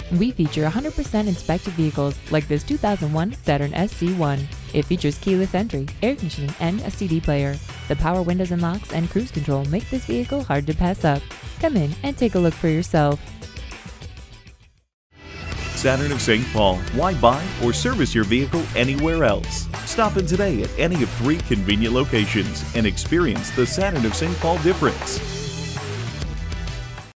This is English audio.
We feature 100% inspected vehicles like this 2001 Saturn SC1. It features keyless entry, air conditioning, and a CD player. The power windows and locks and cruise control make this vehicle hard to pass up. Come in and take a look for yourself. Saturn of St. Paul. Why buy or service your vehicle anywhere else? Stop in today at any of 3 convenient locations and experience the Saturn of St. Paul difference.